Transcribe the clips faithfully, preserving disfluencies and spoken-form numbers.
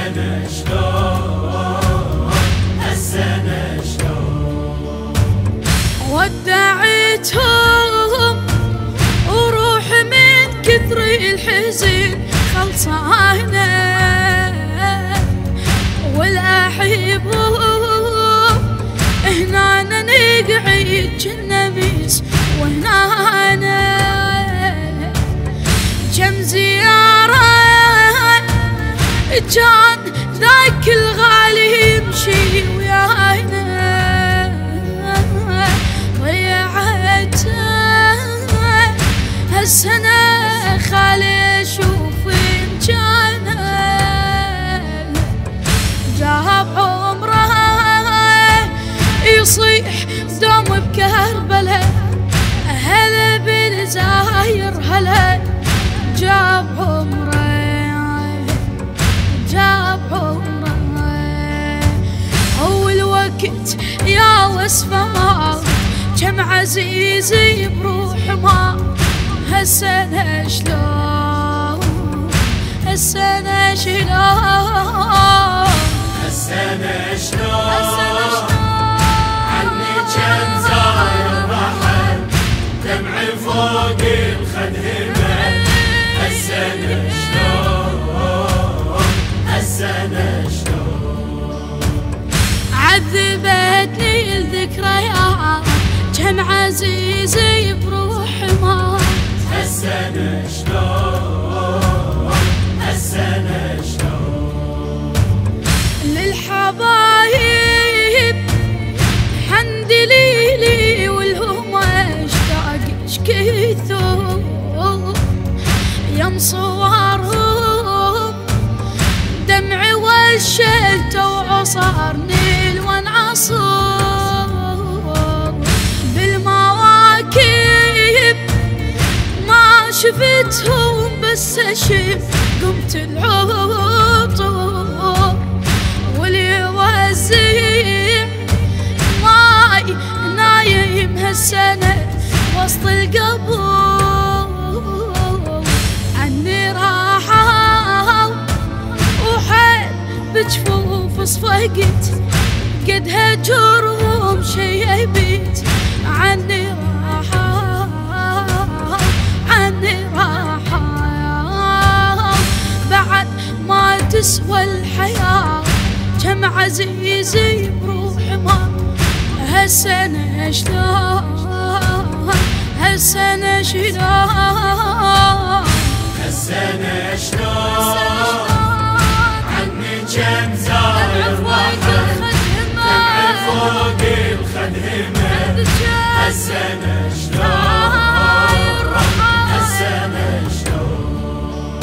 هالسنة شلون هالسنة شلون ودعتهم وروح من كثر الحزن خلصانة والأحبهم هنا نقعد جنا ميس وهنا كم زيارة كان ذاك الغالي يمشي ويانا ضيعته هالسنة خالي شوف إن كان جاب عمره يصيح دوم بكربلاء هلا بالزاير هلا جاب عمره جاب عمره أول وقت يا وصفة ما كم عزيزي بروح ما هالسنة شلون هالسنة شلون هالسنة شلون عني كان زاير رحل دمعي فوق الخد همل هالسنة شلون هالسنة شلون عذبتني الذكريات كم عزيزي بروح ما هالسنة شلون هالسنة شلون للحبايب حمد ليلي والهم اشتاق شكيثو يم صورهم دمعي والشلت وعصرني الونعصر بالمواكب ما شفتهم بس اشوف قمت العطر واللي يوزع ماي نايم هالسنة وسط القبور عني راحوا وحيل بجفوف صفقت قد هجرهم شي بيت عني راحوا عني راحوا بعد ما تسوى الحياة كم عزيزي بروح ما هالسنة شلون هالسنة شلون هالسنة شلون عني كم زاير رحل دمعي فوق الخد همل هالسنة شلون هالسنة شلون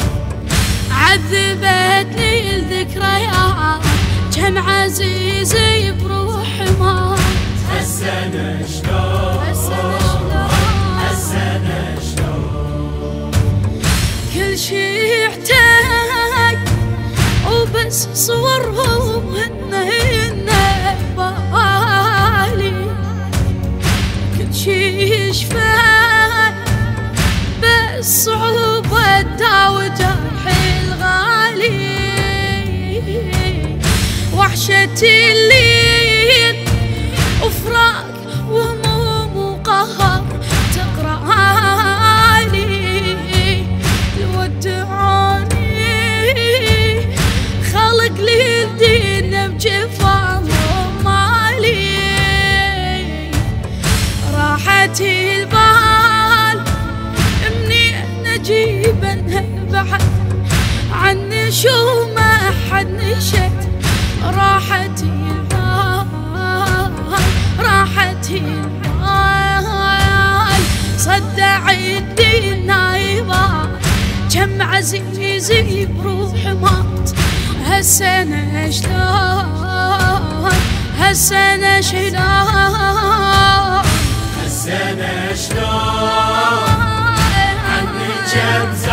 عذبتني الذكريات كم عزيزي بروح ما هالسنة شلون هالسنة شلون كل شي احتاج وبس صورهم هن هن ببالي كل شي يشفى بس صعوبة داوي جرحي الغالي وحشة الليل وفراق وهموم وقهر تقرأني يودعوني خلق لي الدين بجفا مالي راحتي البال منين اجيبنها بعد عني شو ما حد نشد راحتي البال راحتي البال صدع الدين نايبة كم عزيزي بروح مات هالسنة شلون هالسنة شلون هالسنة شلون عني كم